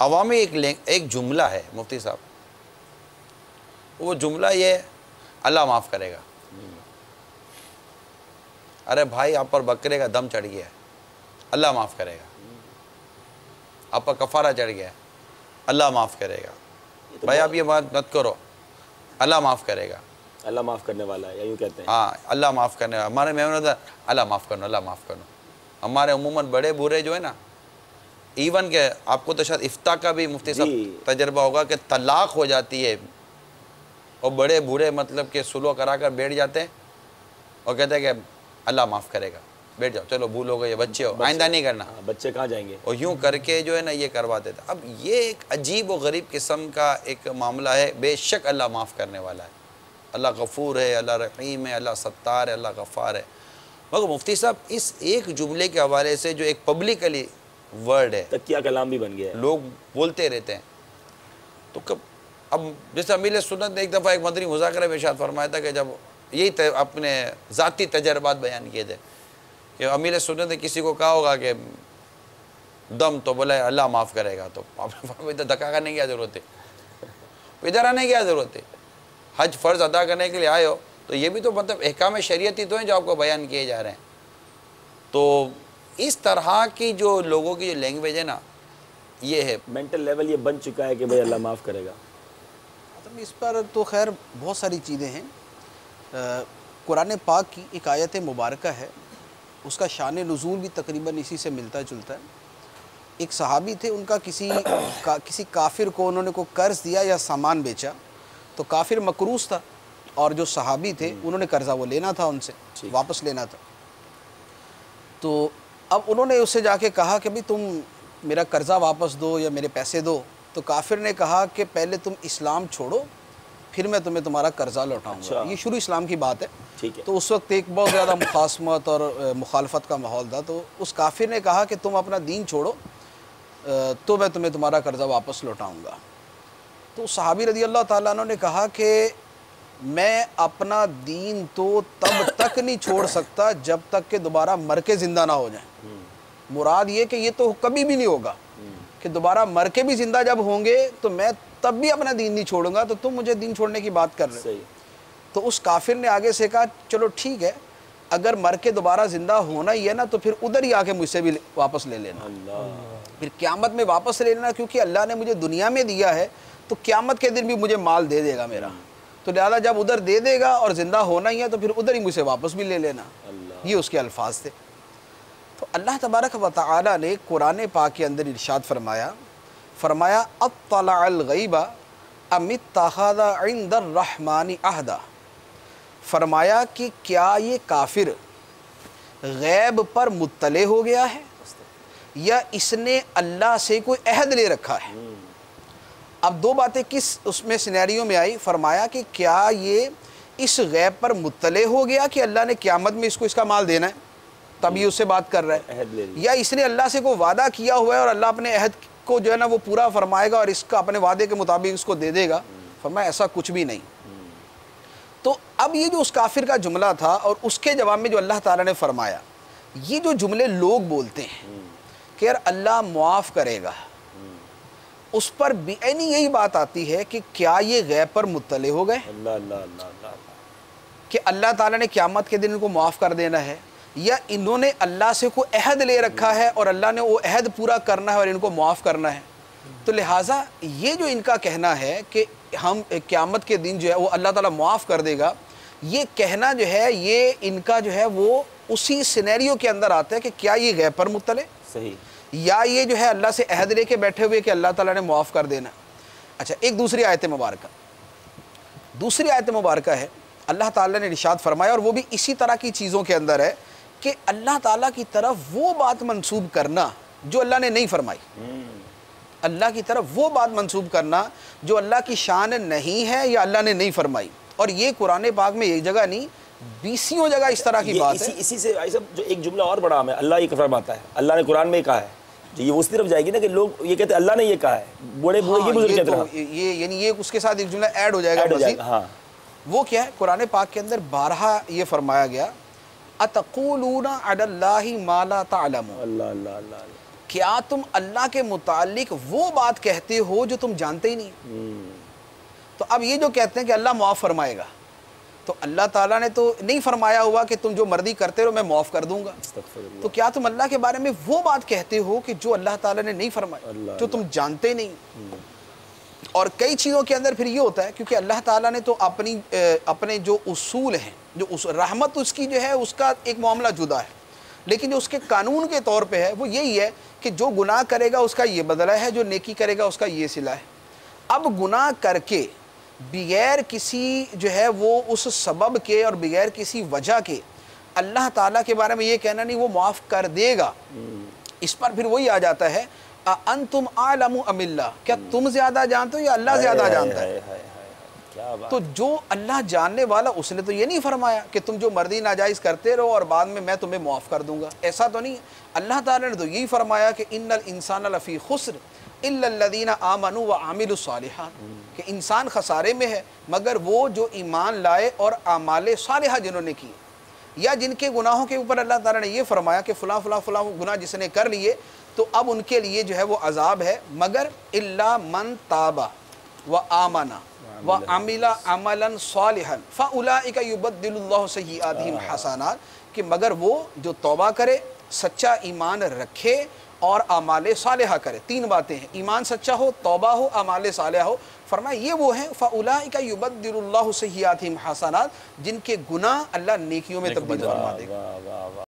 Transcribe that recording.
عوامی ایک جملہ ہے مفتی صاحب، وہ جملہ یہ ہے اللہ معاف کرے گا. ارے بھائی آپ پر بکرے کا دم چڑھ گیا ہے، اللہ معاف کرے گا. آپ پر کفارہ چڑھ گیا ہے، اللہ معاف کرے گا. بھائی آپ یہ بات مت کرو، اللہ معاف کرے گا. اللہ معاف کرنے والا ہے، یا یوں کہتے ہیں ہاں اللہ معاف کرنے والا. ہمارے مہمان ہوتا ہے اللہ معاف کرنا، اللہ معاف کرنا. ہمارے عموماً بڑے بوڑھے جو ہے نا، ایون کہ آپ کو تو شاید افتاء کا بھی مفتی صاحب تجربہ ہوگا کہ طلاق ہو جاتی ہے اور بڑے بوڑھے مطلب کہ سلو کرا کر بیٹھ جاتے ہیں اور کہتے ہیں کہ اللہ معاف کرے گا، بیٹھ جاؤ، چلو بھول ہو گئی، بچے ہو، آئندہ نہیں کرنا. بچے کہاں جائیں گے؟ اور یوں کر کے جو ہے نا یہ کروا دیتا. اب یہ ایک عجیب و غریب قسم کا ایک معاملہ ہے. بے شک اللہ معاف کرنے والا ہے، اللہ غفور ہے، اللہ رحیم ہے، اللہ ستار ہے، اللہ غفار ہے. مگر مفتی صاحب اس ایک جملے کے حوالے سے جو ایک پبلکلی ورڈ ہے، تکیہ کلام بھی بن گیا ہے، لوگ بولتے رہتے ہیں. تو اب جیسے امیر سنت نے ایک دفعہ ایک مدنی مذاکرہ میں ارشاد فرمایا تھا کہ جب یہی اپنے ذاتی تجربات بیان کیے تھے کہ امیر سنت نے کسی کو کہا ہوگا کہ دم تو بولے اللہ معاف کرے گا، تو آپ نے فرمایا ادھر دھکا کرنے کی کیا ضرورت ہے، ادھر آنے کی کیا ضرورت ہے. حج فرض ادا کرنے کے لیے آئے ہو تو یہ بھی تو مطلب احکام شریعتی تو ہیں جو آپ کو بیان کیے جا رہے ہیں. تو اس طرح کی جو لوگوں کی جو لینگویج ہے نا، یہ ہے مینٹل لیول یہ بن چکا ہے کہ بھئی اللہ معاف کرے گا. اس پر تو خیر بہت ساری چیزیں ہیں. قرآن پاک کی ایک آیت مبارکہ ہے، اس کا شان نزول بھی تقریباً اسی سے ملتا جلتا ہے. ایک صحابی تھے، ان کا کسی کافر کو انہوں نے کوئی قرض دیا یا سامان بیچا، تو کافر مقروض تھا اور جو صحابی تھے انہوں نے قرضہ وہ لینا تھا، ان سے واپس لینا تھا. تو اب انہوں نے اس سے جا کے کہا کہ بھئی تم میرا قرضہ واپس دو یا میرے پیسے دو. تو کافر نے کہا کہ پہلے تم اسلام چھوڑو پھر میں تمہیں تمہارا قرضہ لوٹاؤں گا. یہ شروع اسلام کی بات ہے. تو اس وقت ایک بہت زیادہ مخاصمت اور مخالفت کا ماحول تھا. تو اس کافر نے کہا کہ تم اپنا دین چھوڑو تو میں تمہیں تمہارا قرضہ واپس لوٹاؤں گا. تو صحابی رضی اللہ تعالیٰ عنہ نے کہا کہ میں اپنا دین تو تب تک نہیں چھوڑ سکتا جب تک کہ دوبارہ مر کے زندہ نہ ہو جائیں. مراد یہ کہ یہ تو کبھی بھی نہیں ہوگا کہ دوبارہ مر کے بھی زندہ جب ہوں گے تو میں تب بھی اپنا دین نہیں چھوڑوں گا، تو تم مجھے دین چھوڑنے کی بات کر رہے. تو اس کافر نے آگے سے کہا چلو ٹھیک ہے، اگر مر کے دوبارہ زندہ ہونا ہی ہے نا تو پھر ادھر ہی آ کے مجھ سے بھی واپس لے لینا، پھر قیامت میں واپس لے لینا، کیونکہ اللہ نے مجھے دنیا میں دیا ہے تو قیامت کے دن بھی مجھے مال دے دے گا میرا. تو لہٰذا جب ادھر دے دے گا اور زندہ ہونا ہی ہے تو پھر ادھر ہی مجھ سے واپس بھی لے لینا. یہ اس کے الفاظ تھے. تو اللہ تبارک و تعالی نے قرآن پاک کے اندر ارشاد فرمایا اطلع الغیب ام اتخذ عند الرحمن عہدا. فرمایا کہ کیا یہ کافر غیب پر مطلع ہو گیا ہے یا اس نے اللہ سے کوئی عہد لے رکھا ہے. اب دو باتیں کس اس میں سینیریو میں آئی. فرمایا کہ کیا یہ اس غیب پر مطلع ہو گیا کہ اللہ نے قیامت میں اس کو اس کا مال دینا ہے تب یہ اس سے بات کر رہا ہے، یا اس نے اللہ سے کوئی وعدہ کیا ہوا ہے اور اللہ اپنے عہد کو جو ہے نا وہ پورا فرمائے گا اور اس کا اپنے وعدے کے مطابق اس کو دے دے گا. فرمایا ایسا کچھ بھی نہیں. تو اب یہ جو اس کافر کا جملہ تھا اور اس کے جواب میں جو اللہ تعالیٰ نے فرمایا، یہ جو جملے لوگ بولتے ہیں کہ یار اللہ معاف کرے گا، اس پر بھی یہی بات آتی ہے کہ کیا یہ غیب پر مطلع ہو گئے کہ اللہ تعالیٰ نے قیامت کے دن ان کو معاف کر دینا ہے، یا انہوں نے اللہ سے کوئی عہد لے رکھا ہے اور اللہ نے وہ عہد پورا کرنا ہے اور ان کو معاف کرنا ہے. تو لہٰذا یہ جو ان کا کہنا ہے کہ ہم قیامت کے دن جو ہے وہ اللہ تعالیٰ معاف کر دے گا، یہ کہنا جو ہے یہ ان کا جو ہے وہ اسی سینیریو کے اندر آتا ہے کہ کیا یہ غیب پر مطلع صحیح یا یہ جو ہے اللہ سے عہد لے کے بیٹھے ہوئے کہ اللہ تعالیٰ نے معاف کر دینا. اچھا ایک دوسری آیت مبارکہ ہے، اللہ تعالیٰ نے ارشاد فرمایا اور وہ بھی اسی طرح کی چیزوں کے اندر ہے کہ اللہ تعالیٰ کی طرف وہ بات منسوب کرنا جو اللہ نے نہیں فرمائی. اللہ کی طرف وہ بات منسوب کرنا جو اللہ کی شان نہیں ہے یا اللہ نے نہیں فرمائی. اور یہ قرآن پاک میں ایک جگہ نہیں بیسیوں جگہ اس طرح کی بات ہے. اسی سے جو ایک جملہ اور بڑا ہے، اللہ یہ فرماتا ہے، اللہ نے قرآن میں کہا ہے، جو یہ اس طرف جائے گی نا کہ لوگ یہ کہتے ہیں اللہ نے یہ کہا ہے، بڑے یہ بزرگ کہتے ہیں، یہ یعنی یہ اس کے ساتھ ایک جملہ ایڈ ہو جائے گا مزید. وہ کیا ہے؟ قرآن پاک کے اندر بارہا یہ فرمایا گیا اتقولون علی اللہ ما لا تعلمون. کیا تم اللہ کے متعلق وہ بات کہتے ہو جو تم جانتے ہی نہیں؟ تو اب یہ جو کہتے ہیں کہ اللہ معاف فرمائے گا، تو اللہ تعالیٰ نے تو نہیں فرمایا ہوا کہ تم جو مرضی کرتے رہو میں معاف کر دوں گا، تو کیا تم اللہ کے بارے میں وہ بات کہتے ہو کہ جو اللہ تعالیٰ نے نہیں فرمایا، جو تم جانتے نہیں؟ اور کئی چیزوں کے اندر پھر یہ ہوتا ہے، کیونکہ اللہ تعالیٰ نے تو اپنے جو اصول ہیں، جو رحمت اس کی جو ہے اس کا ایک معاملہ جدا ہے، لیکن جو اس کے قانون کے طور پہ ہے وہ یہی ہے کہ جو گناہ کرے گا اس کا یہ بدلہ ہے، جو نیکی کرے گا اس کا یہ صلہ ہے۔ اب گناہ کر کے بغیر کسی جو ہے وہ اس سبب کے اور بغیر کسی وجہ کے اللہ تعالیٰ کے بارے میں یہ کہنا نہیں وہ معاف کر دے گا، اس پر پھر وہی آ جاتا ہے انتم اعلم ام اللہ، کیا تم زیادہ جانتے ہو یا اللہ زیادہ جانتا ہے؟ تو جو اللہ جاننے والا اس نے تو یہ نہیں فرمایا کہ تم جو مرضی ناجائز کرتے رہو اور بعد میں تمہیں معاف کر دوں گا، ایسا تو نہیں۔ اللہ تعالیٰ نے تو یہی فرمایا کہ ان الانسان لفی خسر الا الذین آمنوا وعملوا الصالحات، کہ انسان خسارے میں ہے مگر وہ جو ایمان لائے اور اعمال صالحہ جنہوں نے کیے، یا جن کے گناہوں کے اوپر اللہ تعالیٰ نے یہ فرمایا کہ فلاں فلاں فلاں گناہ جس نے کر لیے تو اب ان کے لیے جو ہے وہ عذاب ہے، مگر الا من تاب وآمن وعمل عملا صالحا فاولئک یبدل اللہ سیئاتہم حسنات، کہ مگر وہ جو توبہ کرے، سچا ایمان رکھے اور اعمال صالحہ کرے۔ تین باتیں ہیں، ایمان سچا ہو، توبہ ہو، اعمال صالحہ ہو، فرمایا یہ وہ ہیں فاولئک یبدل اللہ سیئاتہم حسنات، جن کے گناہ اللہ نیکیوں میں تبدیل فرما دے گا۔